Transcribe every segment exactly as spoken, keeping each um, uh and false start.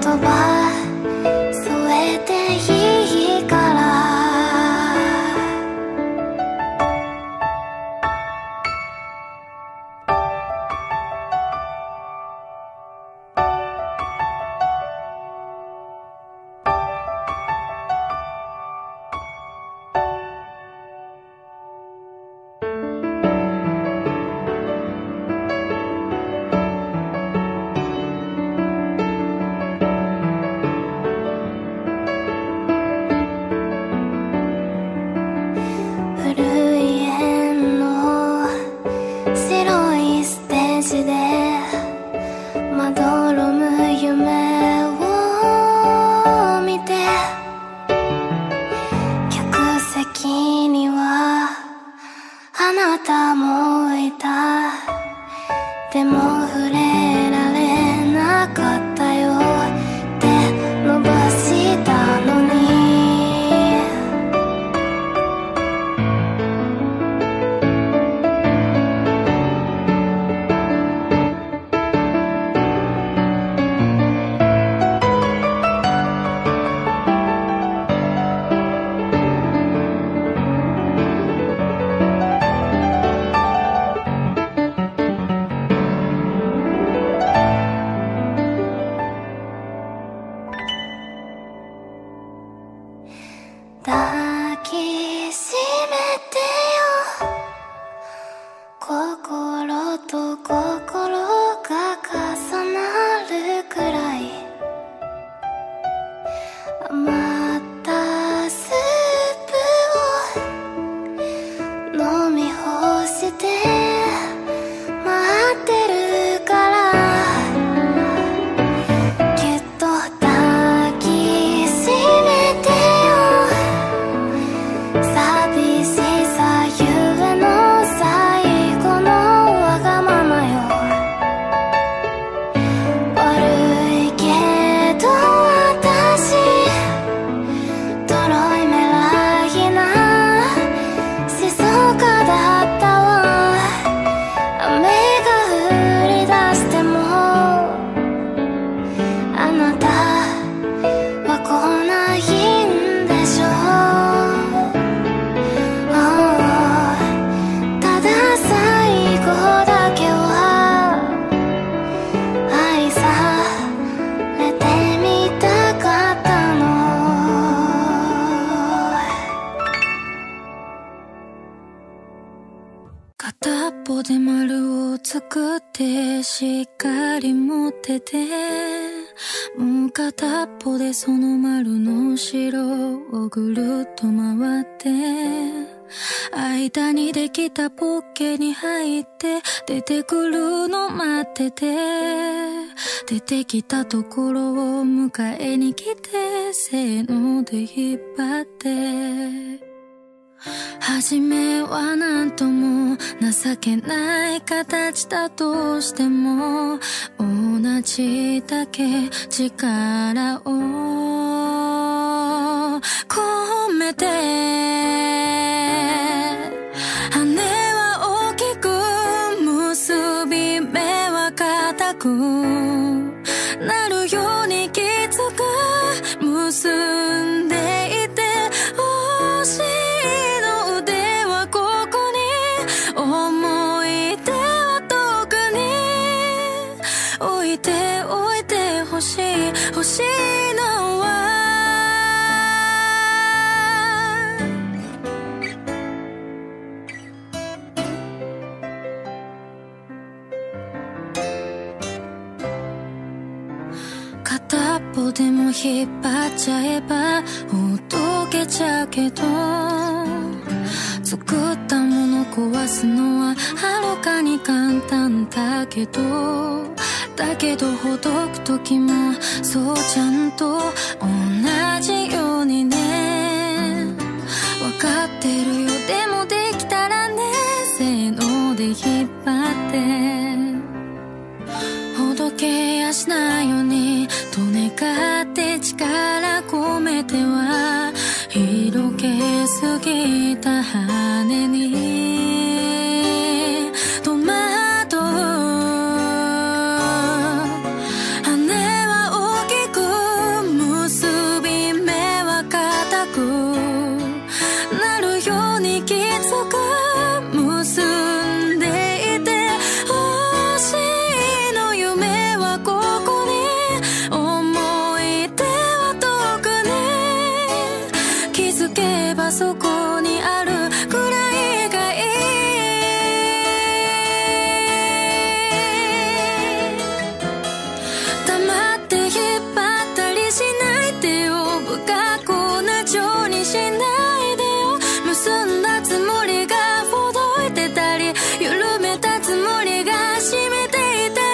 葉添えていいから。 もう片っぽでその丸の後ろをぐるっと回って間にできたポッケに入って出てくるの待ってて出てきたところを迎えに来てせーので引っ張って初めはなんとも情けない形だとしても同じだけ力を込めて羽は大きく結び目は固くなるようにきつく結んでいて欲しい思い出は遠くに置いておいてほしい欲しいのは片っぽでも引っ張っちゃえばほどけちゃうけど作ったもの壊すのははるかに簡単だけどだけどほどく時もそうちゃんと同じようにね分かってるよでもできたらねせーので引っ張ってほどけやしないようにと願って力込めては広げすぎた羽に戸惑う羽は大きくそこにあるくらいがいい。黙って引っ張ったりしないでよ、不格好な情にしないでよ。結んだつもりがほどいてたり、緩めたつもりが締めていたり。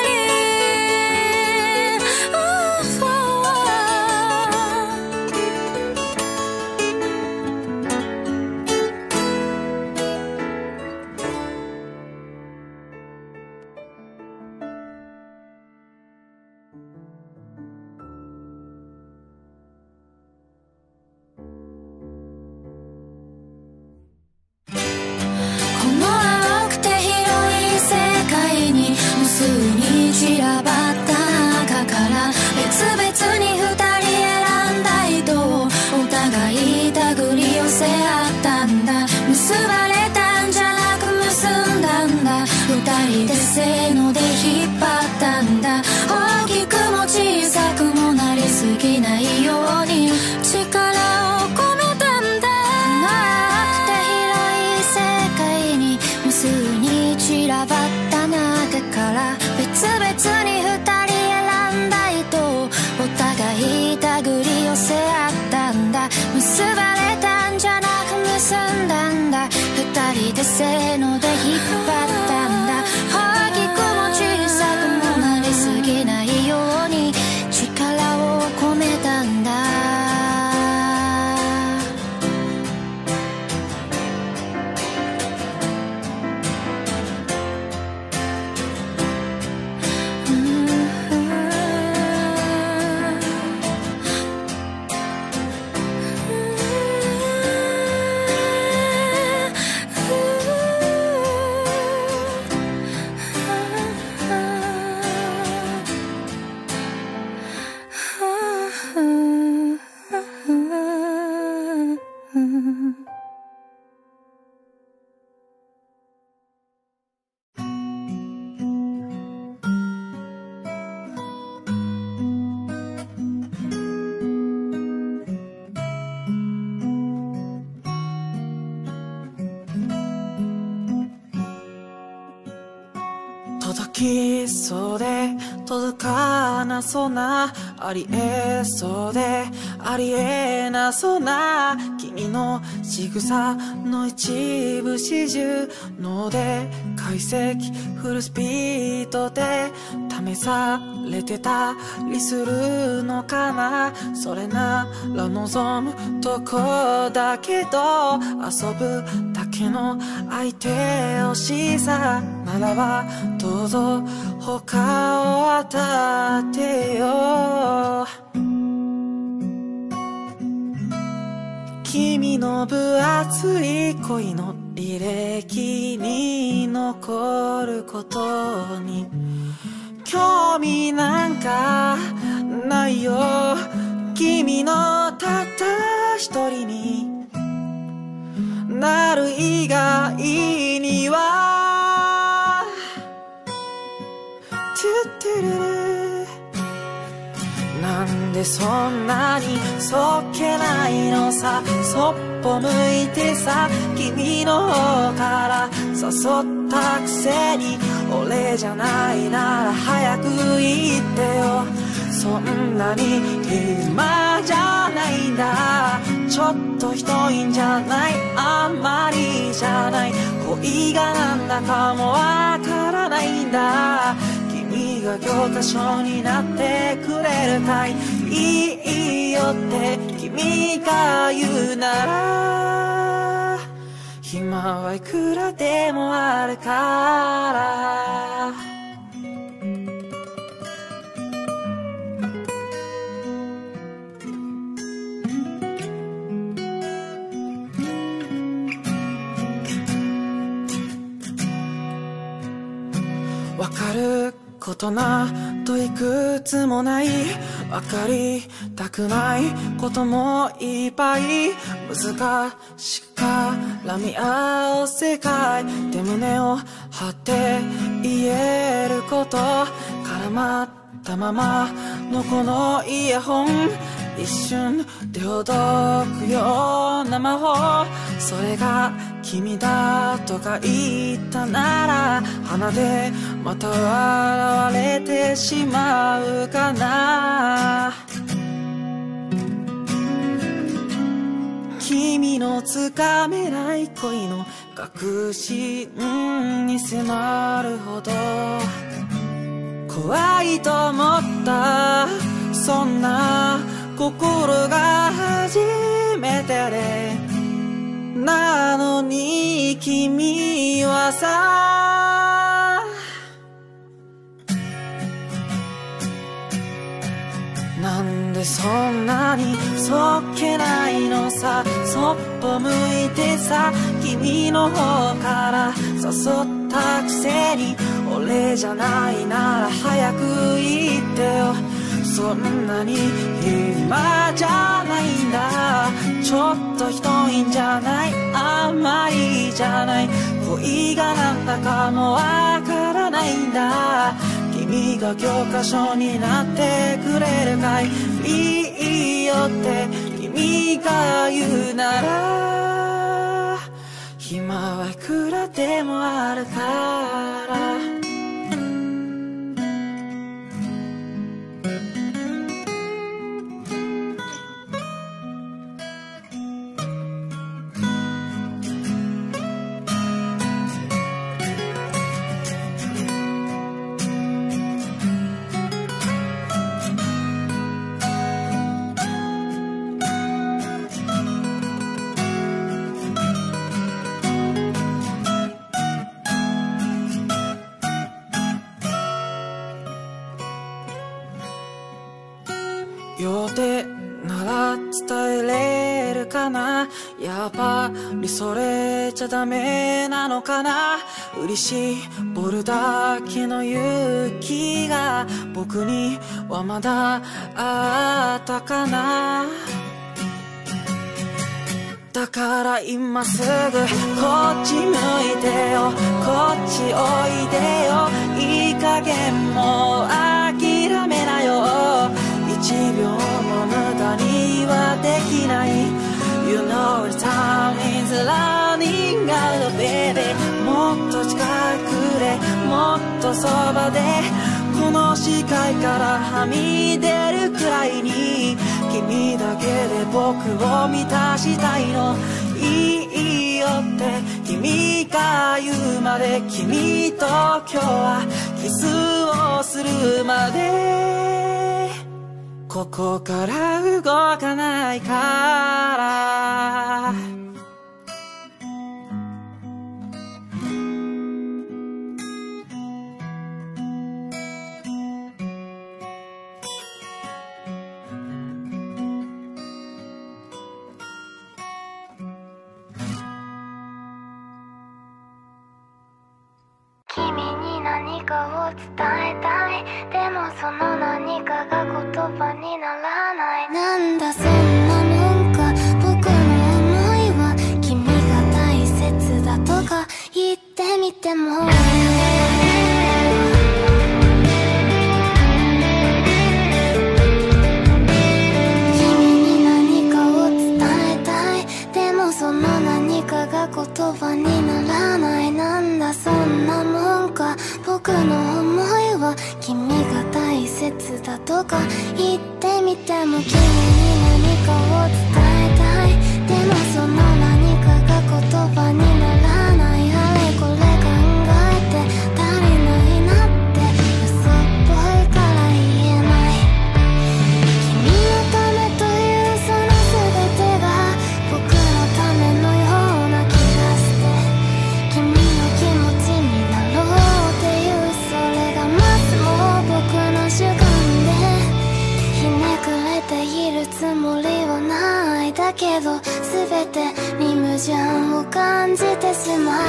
無数に散らばった中から別々に二人選んだ糸をお互い手繰り寄せ合ったんだ。結ばれたんじゃなく結んだんだ。二人でせーので引っ張ったんだ。大きくも小さくもなりすぎないように力を込めたんだ。長くて広い世界に無数に散らばった中から別々に二人選んだ糸をお互い手繰り寄せ合ったんだ。結ばれたんじゃなく結んだんだ。二人でせーので引っ張ったんだ。大きくも小さくもなりすぎないように力を込めたんだ。 届きそうで届かなそうな、ありえそうでありえなそうな君の仕草の一部始終脳で解析フルスピードで試されてたりするのかな。それなら望むとこだけど遊ぶだけの相手をしさならばどうぞ他を当たってよ。君の分厚い恋の履歴に残ることに興味なんかないよ。君のたった一人になる以外にはトゥットゥルルなんでそんなにそっけないのさ。そっぽ向いてさ君の方から誘ったくせに俺じゃないなら早く言ってよ。そんなに暇じゃないんだ。ちょっとひどいんじゃない、あんまりじゃない。恋がなんだかもわからないんだ。君が教科書になってくれるかい。いいよって君が言うなら暇はいくらでもあるから。わかることなどいくつもない。わかりたくないこともいっぱい。難しく絡み合う世界で胸を張って言えること。絡まったままのこのイヤホン一瞬でほどくような魔法、それが君だとか言ったなら鼻でまた笑われてしまうかな。君のつかめない恋の確信に迫るほど怖いと思った、そんな心が初めてで、なのに君はさ、なんでそんなにそっけないのさ、そっぽ向いてさ、君の方から誘ったくせに、俺じゃないなら早く言ってよ、そんなに暇じゃないんだ、ちょっとひどいんじゃない、あんまりじゃない、恋がなんだかもわからないんだ、君が教科書になってくれるかい、いいよって君が言うなら、暇はいくらでもあるから。予定なら伝えれるかな、やっぱりそれじゃダメなのかな、売り絞るだけの勇気が僕にはまだあったかな、だから今すぐこっち向いてよ、こっちおいでよ、いい加減もう諦めなよ、一秒も無駄にはできない。 You know the time is running out baby、 もっと近くでもっとそばで、この視界からはみ出るくらいに、君だけで僕を満たしたいの、いいよって君が言うまで、君と今日はキスをするまで、ここから動かないから。 君に何かを伝えたい、でもその何かが言葉にならない。なんだそんなもんか、僕の思いは君が大切だとか言ってみても、君に何かを伝えたい、でもその何かが言葉にならない。なんだそんなもんか、僕の思いは君が大切だとか言ってみても、君に何かを伝えたい、でもその何かが言葉にならない。あれこれ考えて足りないなって嘘っぽいから言えない。君のためというその全てが僕のためのような気がして、君の気持ちになろうっていう、それがますも僕の主観で、ひねくれているつもりはない。だけど全てに矛盾を感じてしまう。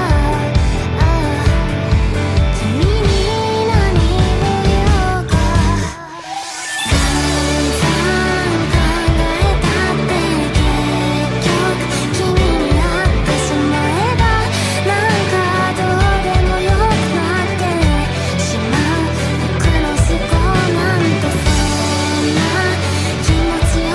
君に何を言おうか、散々考えたって結局君に会ってしまえば、なんかどうでもよくなってしまう。僕の思考なんてそんな気持ち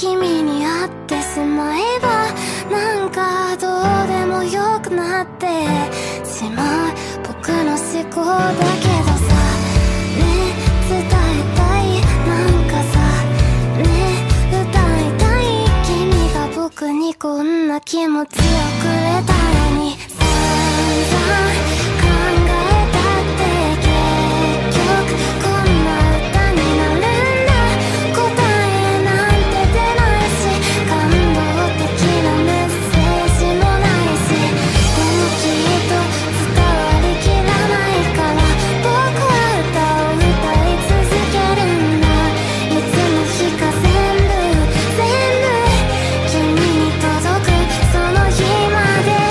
君に会ってしまえばなんかどうでもよくなってしまう僕の思考だけどさ、ね伝えたいなんかさ、ね歌いたい君が僕にこんな気持ちをくれたのに散々考えたって結局こんな歌になるんだ。答えなんて出ないし感動的なメッセージもないし、でもきっと伝わりきらないから僕は歌を歌い続けるんだ。いつの日か全部全部君に届くその日まで。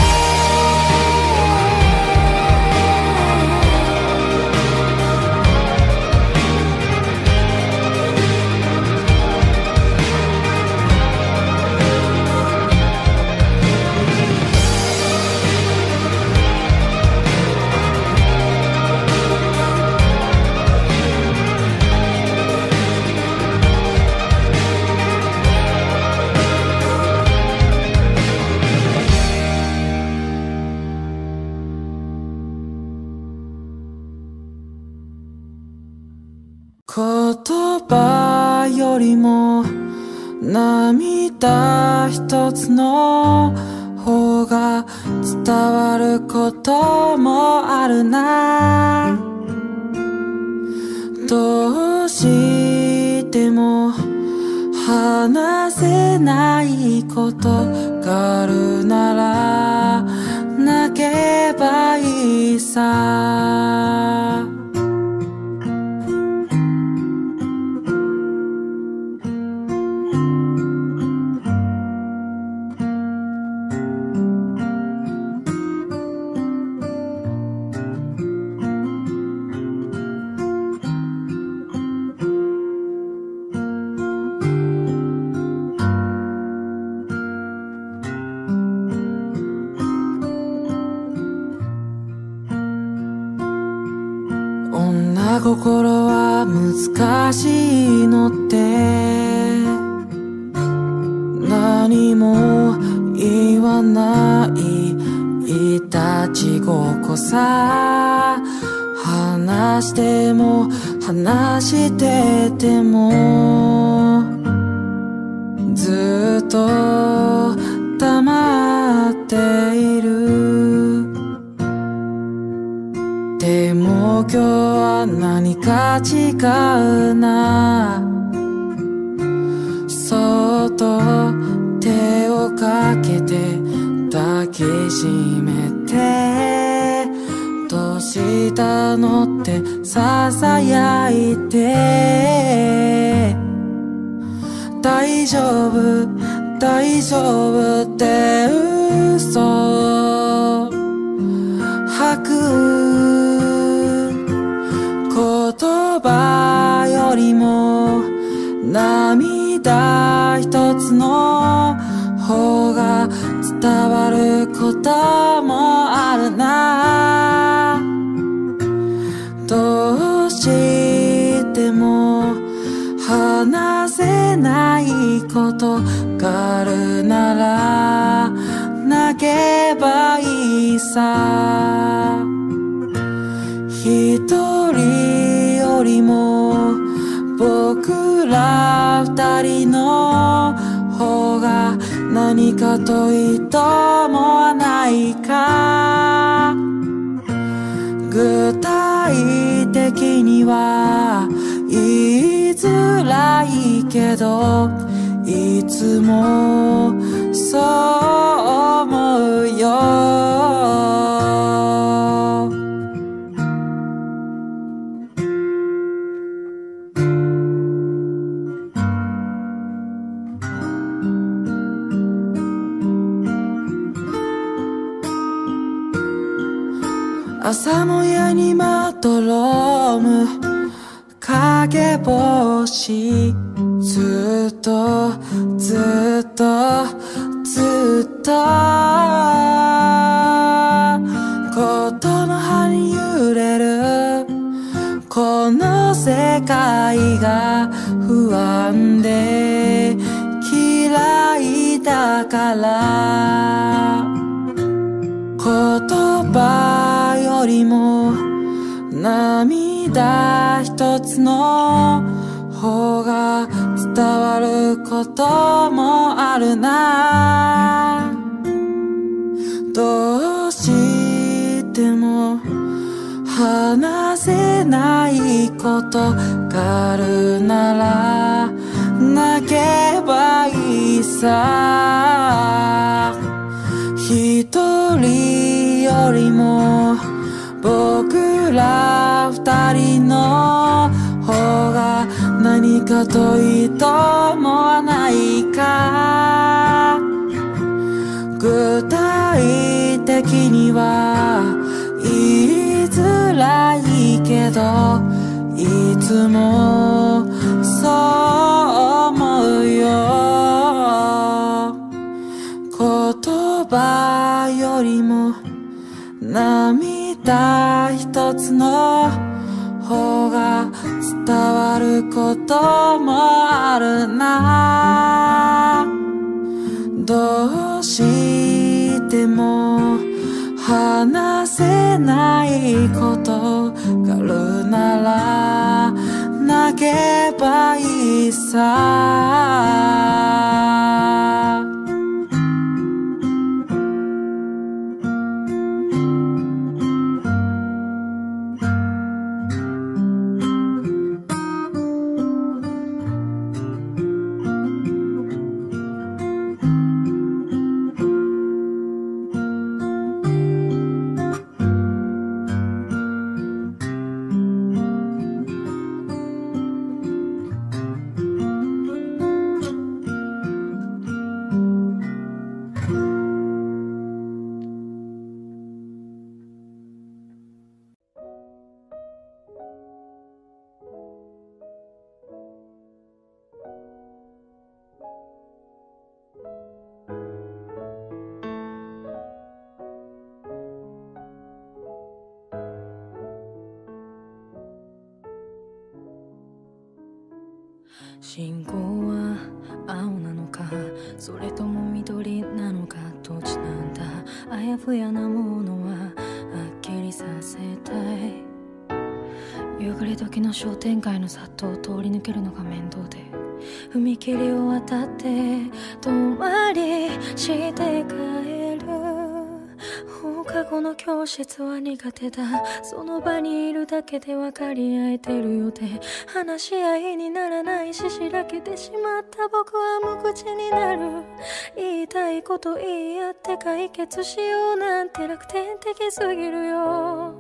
言葉よりも涙一つの方が伝わることもあるな。どうしても話せないことがあるなら泣けばいいさ。女心は難しいのって何も言わないいたちごっこさ。話しても話しててもずっと黙っている。でも今日は何か違うな。そっと手をかけて抱きしめてどうしたのってささやいて大丈夫大丈夫って嘘を吐く。言葉よりも涙一つの方が伝わることもあるな。どうしても話せないことがあるなら泣けばいいさ。一人よりも僕ら二人の方が何かといいと思わないか。具体的には言いづらいけどいつもそう思うよ。朝もやにまどろむ影星ずっとずっとずっとことの葉に揺れるこの世界が不安で消開いたから言葉よりも涙一つの方が伝わることもあるな。どうしても話せないことがあるなら泣けばいいさ。一人よりも僕ら二人の方が何かといいと思わないか。具体的には言いづらいけどいつもそう思うよ。言葉よりも涙一つの方が伝わることもあるな。どうしても話せないことがあるなら泣けばいいさ。 信号は青なのかそれとも緑なのかどっちなんだ。あやふやなものははっきりさせたい。夕暮れ時の商店街の殺到を通り抜けるのが面倒で踏切を渡って遠回りして帰る。放課後の教室は苦手だ。その場にいるだけで分かり合えてるようで話し合いにならないししらけてしまった僕は無口になる。言いたいこと言い合って解決しようなんて楽天的すぎるよ。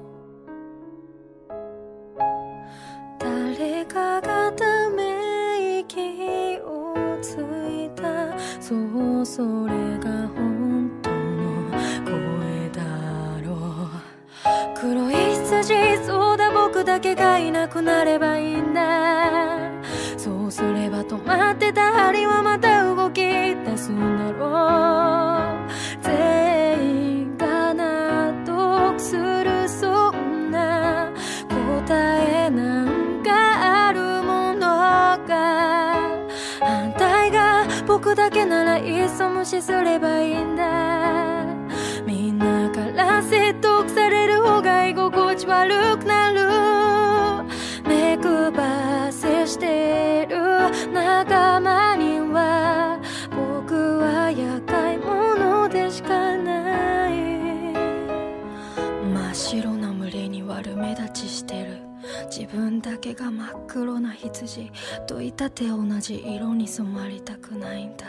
誰かがため息をついた。そうそれが本当の声だろう。黒い羊そうだ僕だけがいなくなればいいんだ。そうすれば止まってた針はまた動き出すんだろう。全員が納得するそんな答えなんかあるものが反対が僕だけならいっそ無視すればいいんだ。みんなから説得される方が居心地悪くなる。目配せしてる仲間には僕は厄介者でしかない。真っ白な群れに悪目立ちしてる自分だけが真っ黒な羊といたって同じ色に染まりたくないんだ。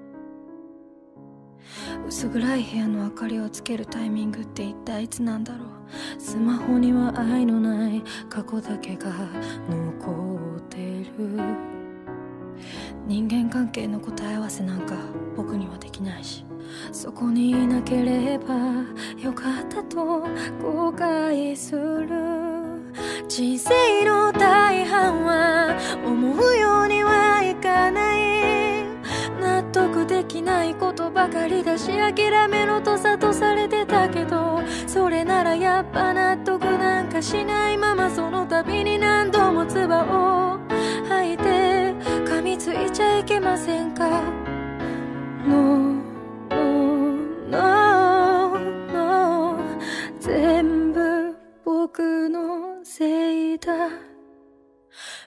薄暗い部屋の明かりをつけるタイミングって一体いつなんだろう。スマホには愛のない過去だけが残ってる。人間関係の答え合わせなんか僕にはできないしそこにいなければよかったと後悔する。人生の大半は思うようにはいかない。納得できないことばかりだし諦めろと諭されてたけどそれならやっぱ納得なんかしないままその度に何度も唾を吐いて噛みついちゃいけませんか。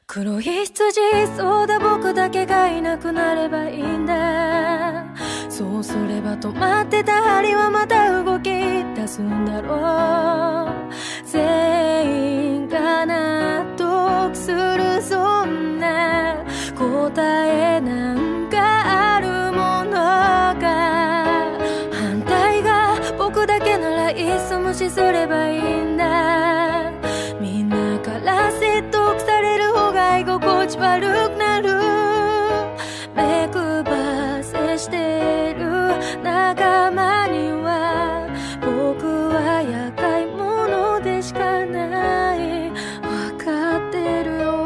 黒い羊、そうだ僕だけがいなくなればいいんだ。そうすれば止まってた針はまた動き出すんだろう。全員が納得するそんな答えなんかあるものか。反対が僕だけならいっそ無視すればいいんだ。みんなから説得される方が居心地悪くなる。目配せしてる仲間には僕は厄介者でしかない。分かってるよ。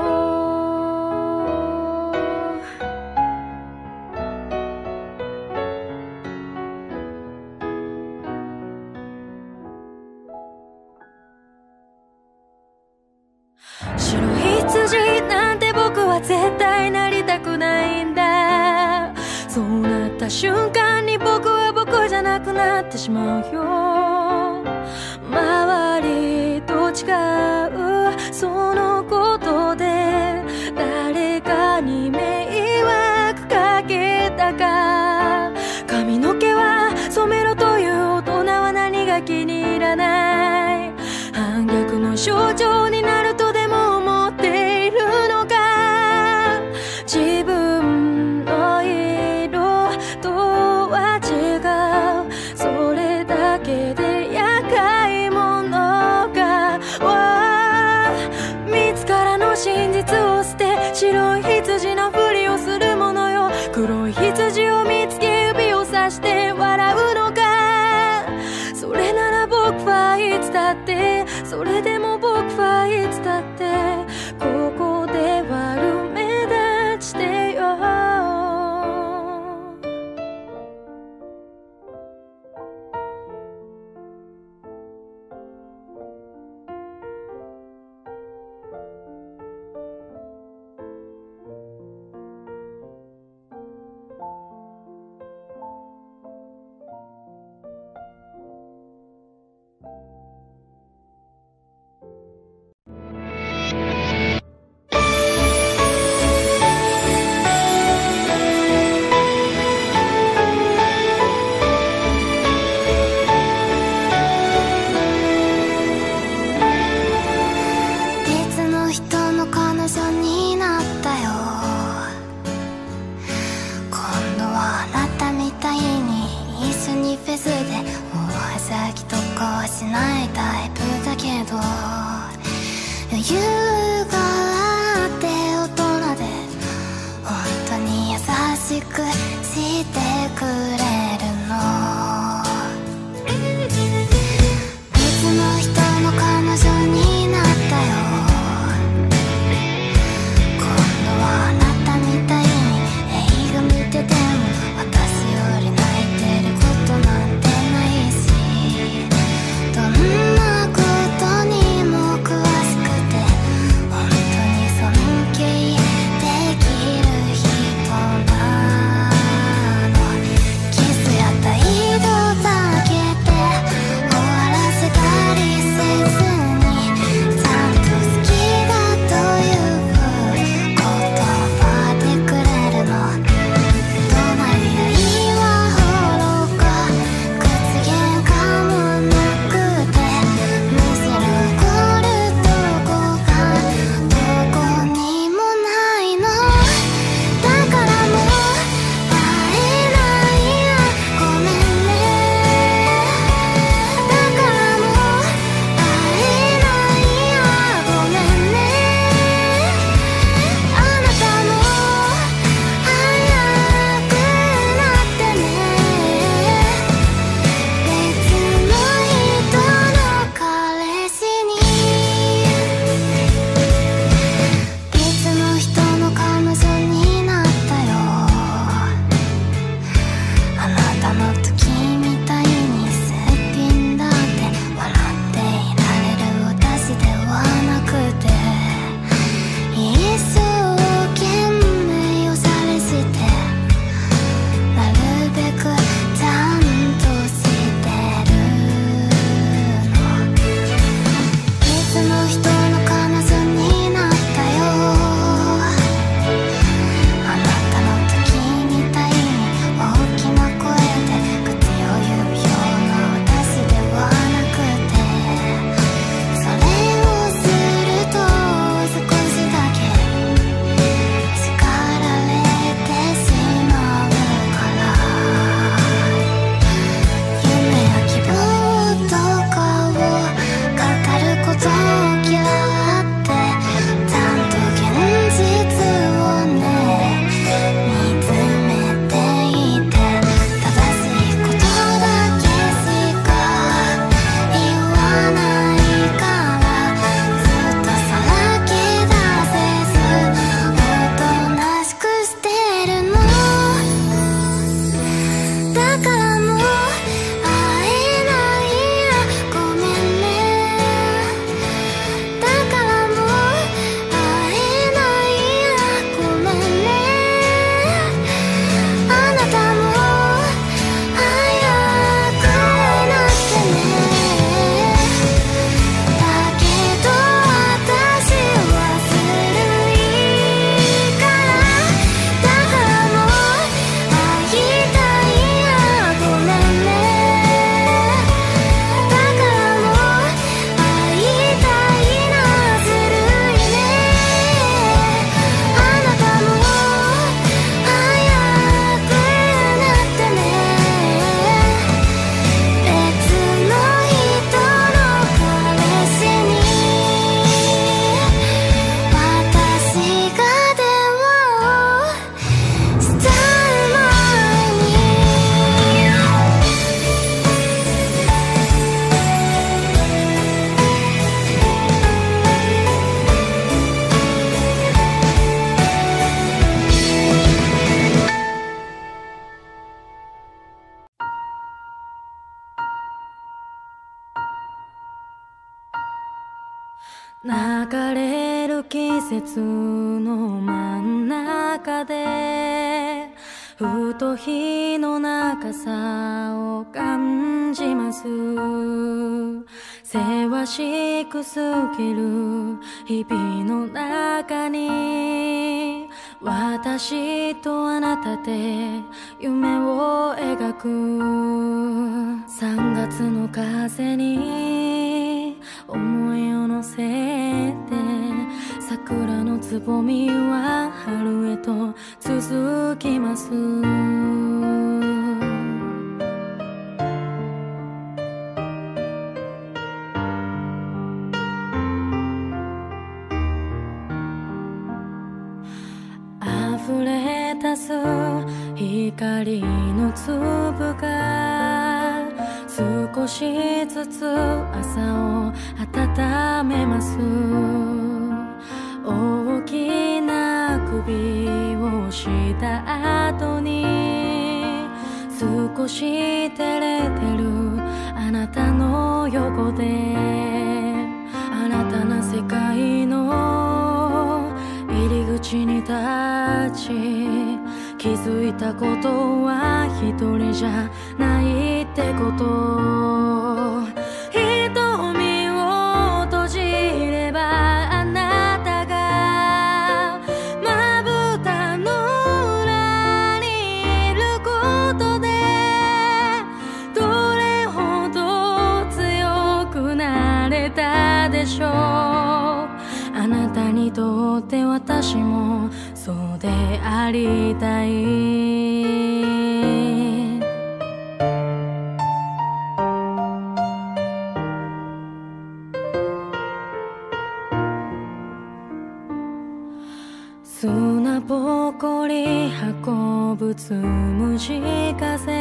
白い羊なんて僕は絶対なりたくないんだ。そうなった瞬間に僕は僕じゃなくなってしまうよ。周りと違うそのことで誰かに迷惑かけたか。髪の毛は染めろという大人は何が気に入らない。反逆の象徴になるとでも思っているのか。自分の色とは違う。それだけで厄介者か。自らの真実を捨て白い羊のふりをするものよ。黒い羊を見つけ指をさして笑うのか。それなら僕はいつだって、それでも僕はいつだってここで悪目立ちてよ。 「 節の真ん中でふと火の中さを感じます。せわしく過ぎる日々の中に私とあなたで夢を描く。三月の風に思いを乗せて桜のつぼみは春へと続きます。溢れ出す光の粒が少しずつ朝を温めます。大きな首をした後に少し照れてるあなたの横で新たな世界の入り口に立ち気づいたことは一人じゃないってこと。瞳を閉じればあなたがまぶたの裏にいることでどれほど強くなれたでしょう。あなたにとって私もそうでありたい。砂ぼこり運ぶつむじ風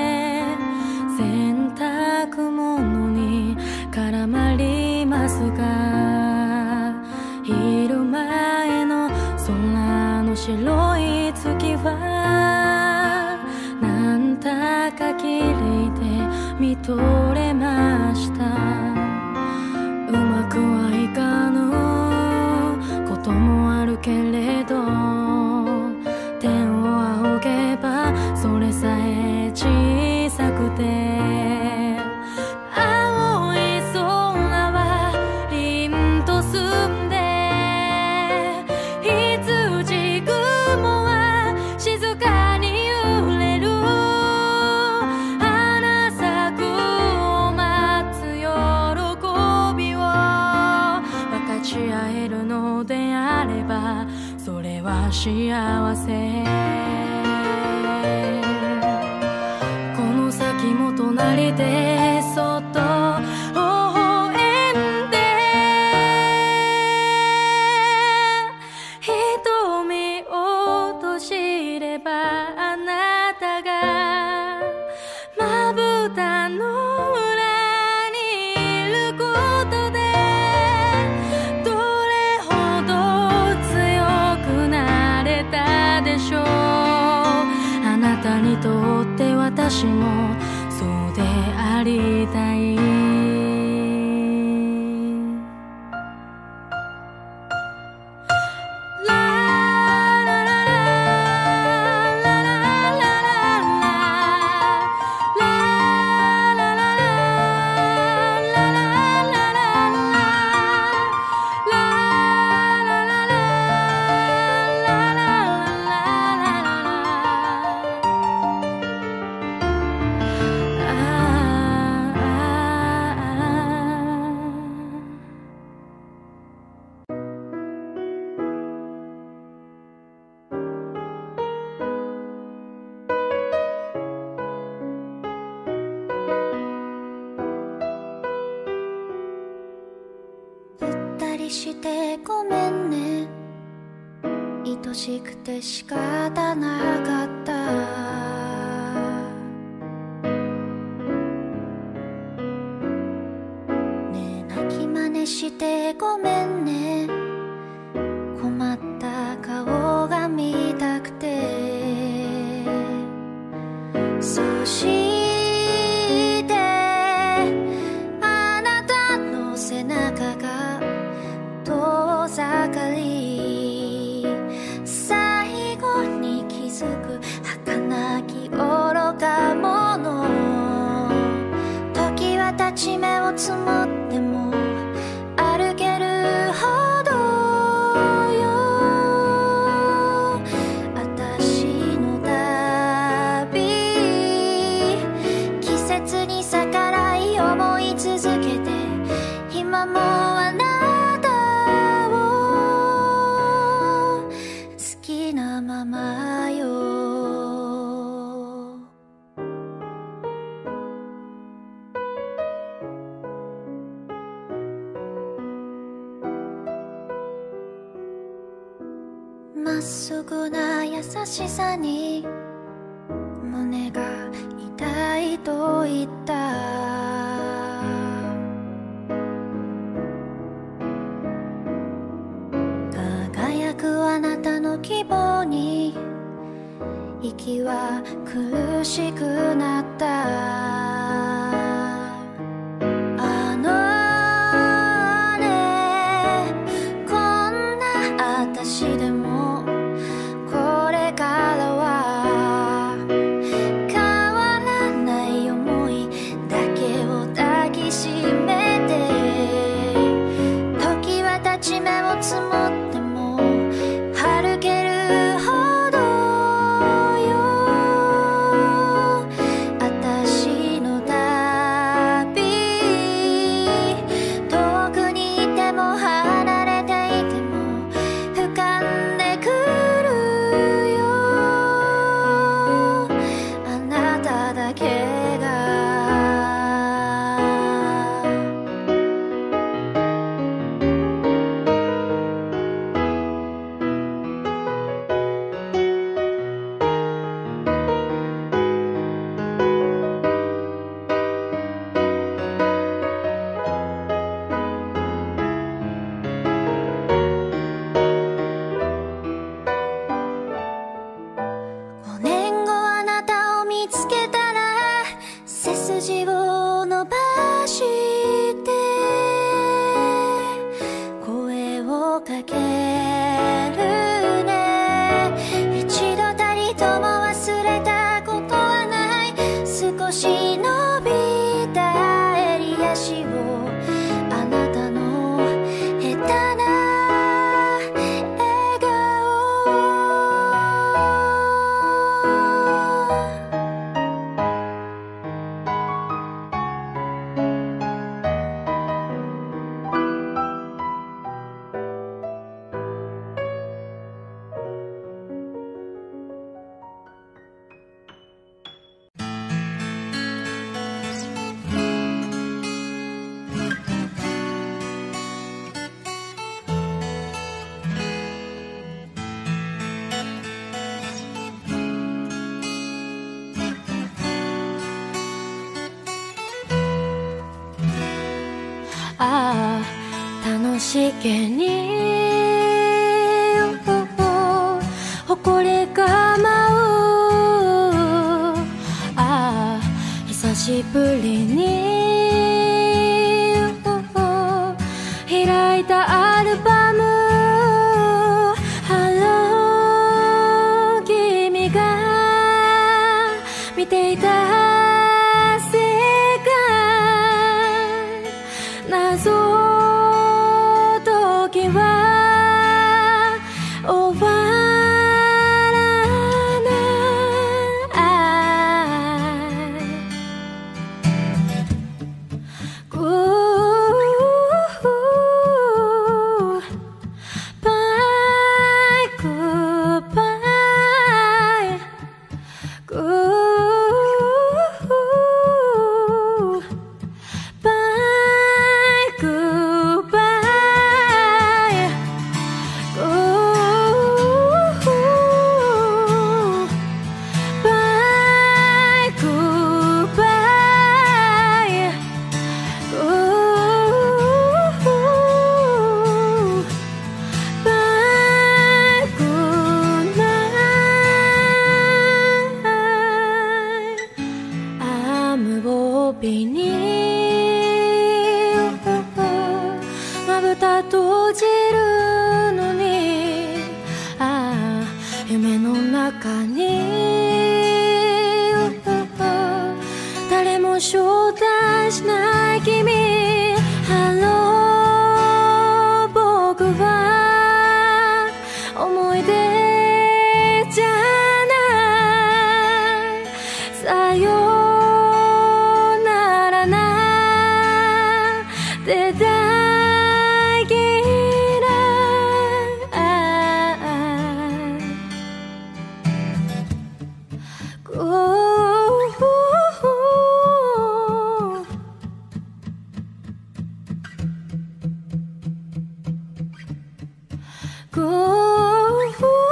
洗濯物に絡まりますが昼前の空の白い月はなんだか綺麗で見とれました。うまくはいかぬこともあるけれど天を仰げばそれさえ小さくて青い空は凛と澄んで羊雲は静かに揺れる花咲くを待つ喜びを分かち合えるのであればそれは幸せ。この先も隣でそっと微笑んで瞳を閉じればあなたがまぶたの裏にいることでどれほど強くなれたでしょう。あなたにとって私もそうでありたい。 してごめんね愛しくて仕方なかったねえ泣き真似してごめんね困った顔が見たくてそしてあなたの背中が遠ざかりまっすぐな優しさに胸が痛いと言った。輝くあなたの希望に息は苦しくなった。あのね、こんな私でもこれからは変わらない想いだけを抱きしめて、時は経ち目を積もっても歩けるほどああ楽しげに誇りが舞う。ああ久しぶりに開いたアルバム。ハロー君が見ていた謎時は終わらない。グッバイグッバイグッ帯にまぶた閉じるのに、ああ夢の中に誰も招待しない君。ハロー僕は思い出じゃない。さよで大嫌い。ゴーゴー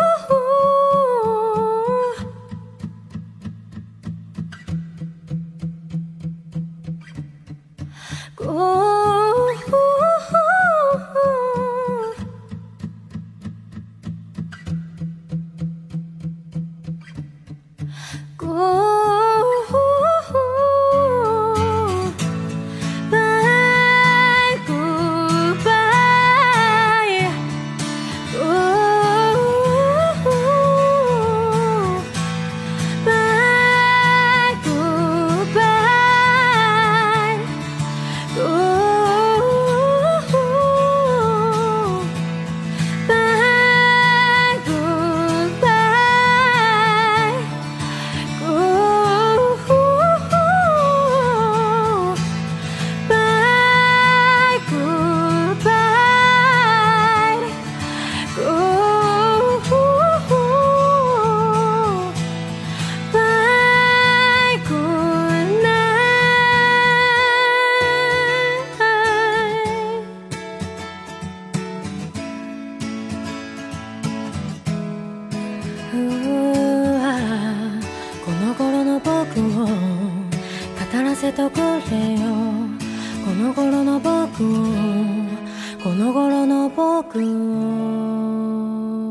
とくれよこの頃の僕をこの頃の僕を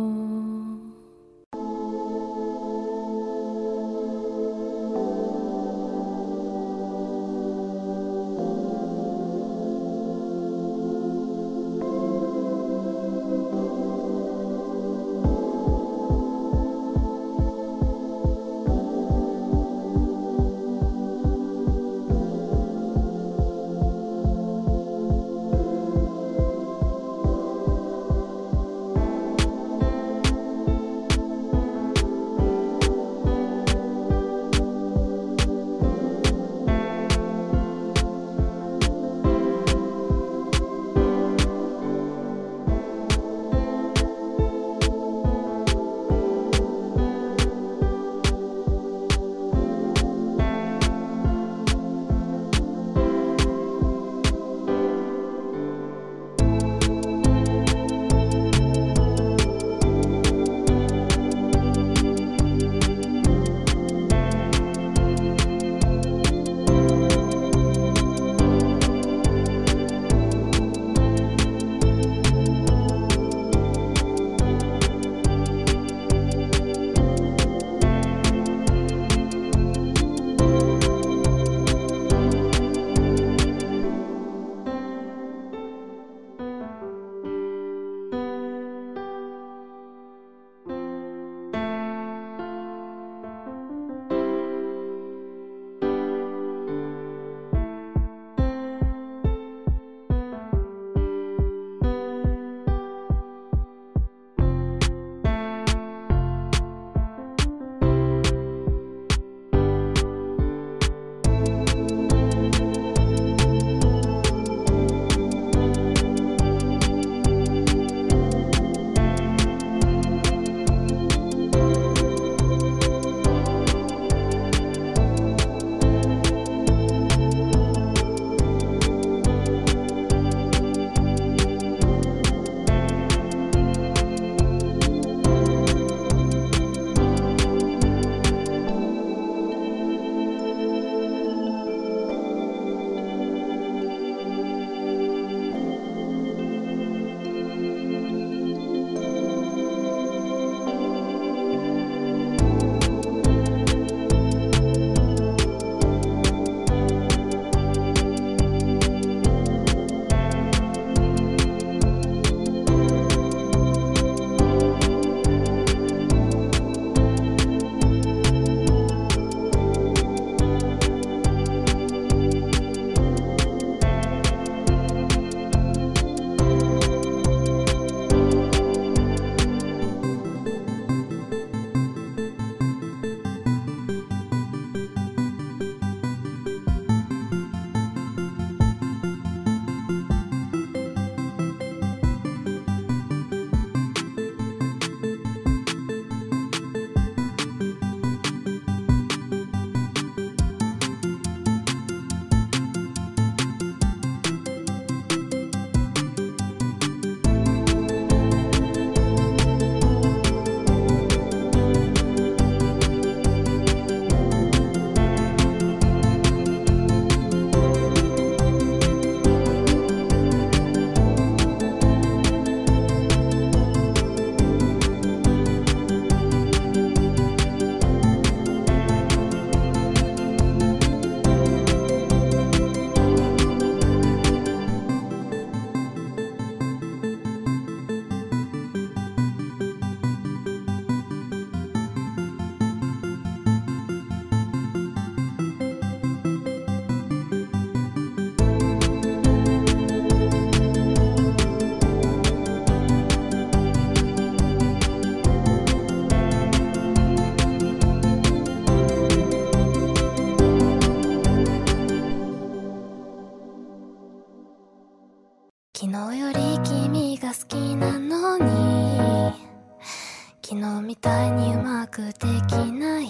昨日より君が好きなのに昨日みたいにうまくできない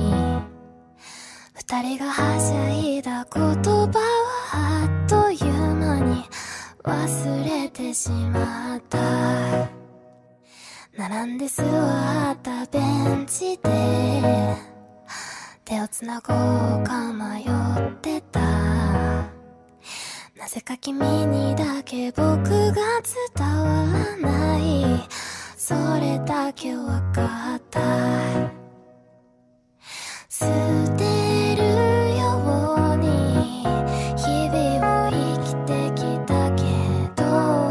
二人がはしゃいだ言葉はあっという間に忘れてしまった並んで座ったベンチで手をつなごうか迷ってたぜか君にだけ僕が伝わらない、それだけ分かった。捨てるように日々を生きてきたけど、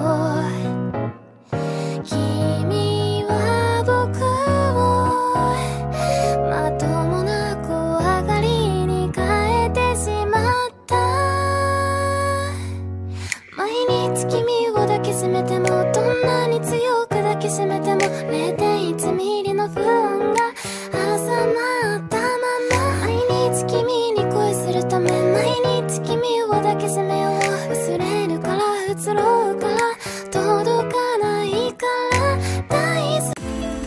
君は僕をまともな怖がりに変えてしまった。毎日君を抱きしめても、どんなに強く抱きしめても れいてんいち ミリの不安が挟まったまま、毎日君に恋するため、毎日君を抱きしめよう。忘れるから移ろうから届かないから大好き。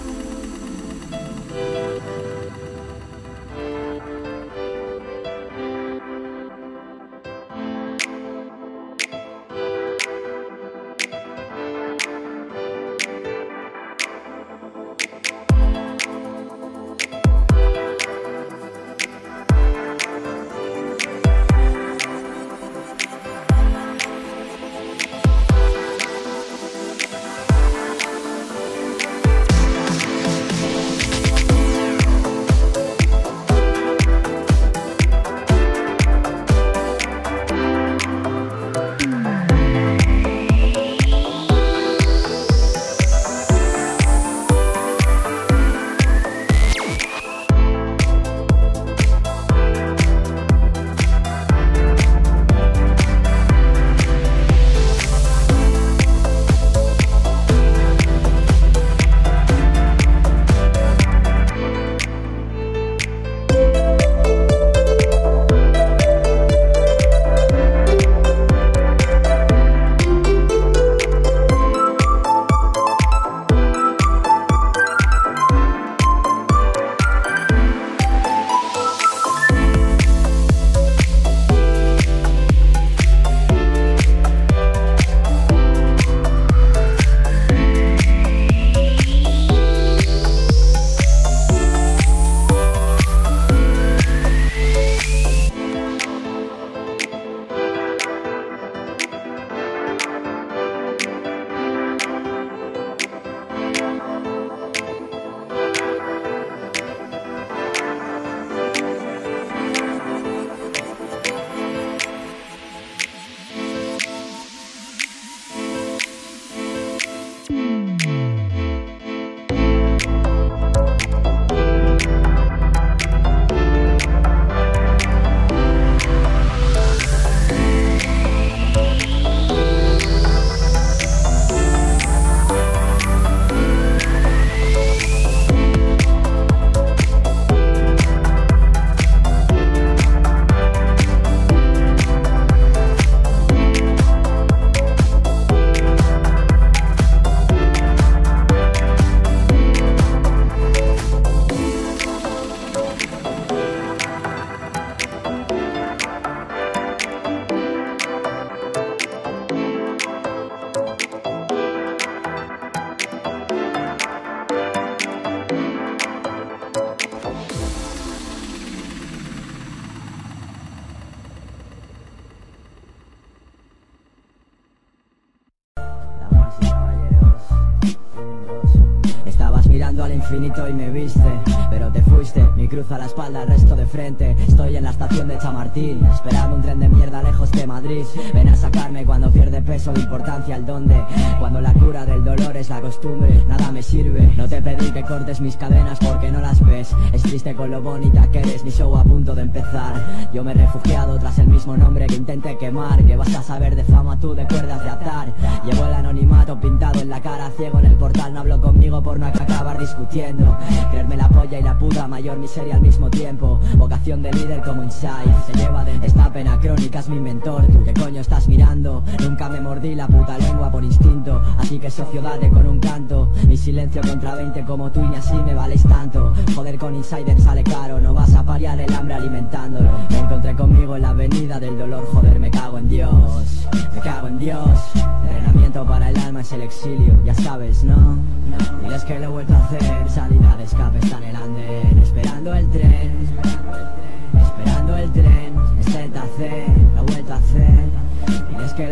Al infinito y me viste, pero te fuiste, mi cruz a la espalda, el resto de frente. Estoy en la estación de Chamartín, esperando un tren de mierda lejos de Madrid. Ven a sacarme cuando pierde peso de importancia el dónde, cuando la cura del dolor es la costumbre. Nada me sirve, no te pedí que cortes mis cadenas porque no las ves. Es triste con lo bonita que eres, mi show a punto de empezar. Yo me he refugiado tras el mismo nombre que intenté quemar. Que vas a saber de fama tú, de cuerdas de atar. Llevo el anonimato pintado en la cara, ciego en el portal. No hablo conmigo por no acabar discutiendo. Creerme la polla y la puta mayor miseria al mismo tiempo. Vocación de líder como Inside, se lleva de esta pena crónica, es mi mentor. ¿Tú qué coño estás mirando? Nunca me mordí la puta lengua por instinto, así que socio date con un canto. Mi silencio contra veinte como tú y ni así me valéis tanto. Joder con Insider sale caro, no vas a paliar el hambre alimentándolo. Me encontré conmigo en la avenida del dolor, joder me cago en Dios, me cago en Dios. Entrenamiento para el alma es el exilio, ya sabes, ¿no? Diles que lo he vuelto a hacer, salida de escape está en el andén. Esperando el tren, esperando el tren, es Z C, lo he vuelto a hacer. Diles que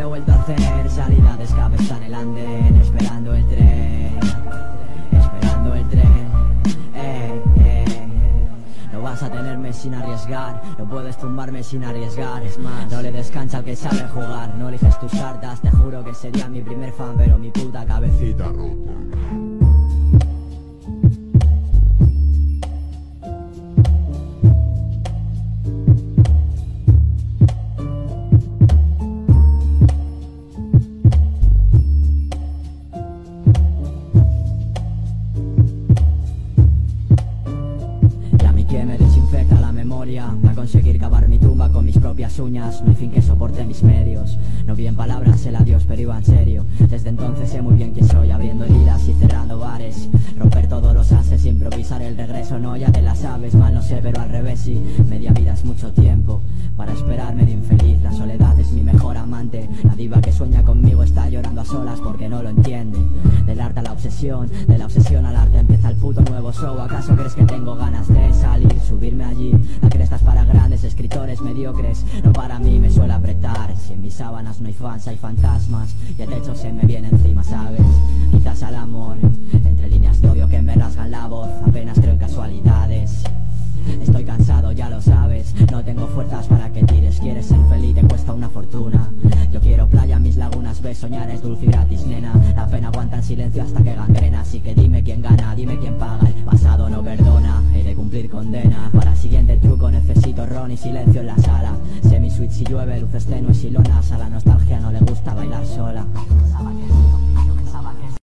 sin arriesgar, no puedes tumbarme sin arriesgar. Es más, no le descansa al que sabe jugar. No eliges tus cartas, te juro que sería mi primer fan, pero mi puta cabecita rota. Para conseguir cavar mi tumba con mis propias uñas. No hay fin que soporte mis medios. No vi en palabras el adiós, pero iba en serio. Desde entonces sé muy bien quién soy, abriendo heridas y cerrando bares. Romper todos los ases, improvisar el regreso. No, ya te la sabes, mal no sé, pero al revés sí. Media vida es mucho tiempo para esperarme de infeliz. La soledad es mi mejor amante. La diva que sueña conmigo está llorando a solas porque no lo entiende. Del arte a la obsesión, de la obsesión al arte empieza el puto nuevo show. ¿Acaso crees que tengo ganas de salir, subirme allí? La crestas para grandes escritores mediocres, no para mí, me suele apretar. Si en mis sábanas no hay fans, hay fantasmas y el techo se me viene encima, ¿sabes? Quizás al amor, entre líneas de odio que me rasgan la voz. Apenas creo en casualidades. Estoy cansado, ya lo sabes. No tengo fuerzas para que tires. Quieres ser feliz, te cuesta una fortuna. Yo quiero playa, mis lagunas, ves, soñar es dulce y gratis, nena. La pena aguanta en silencio hasta que gangrena. Así que dime quién gana, dime quién paga. El pasado no perdona, he de cumplir condena. Para el siguiente truco necesito ron y silencio en la sala. Semi-sweet si llueve, luces tenues y lonas. A la nostalgia no le gusta bailar sola.